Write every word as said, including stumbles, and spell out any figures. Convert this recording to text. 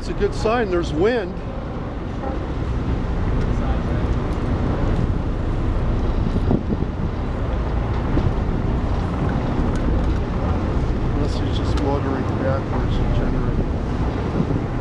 That's a good sign. There's wind. Unless he's just motoring backwards and generating.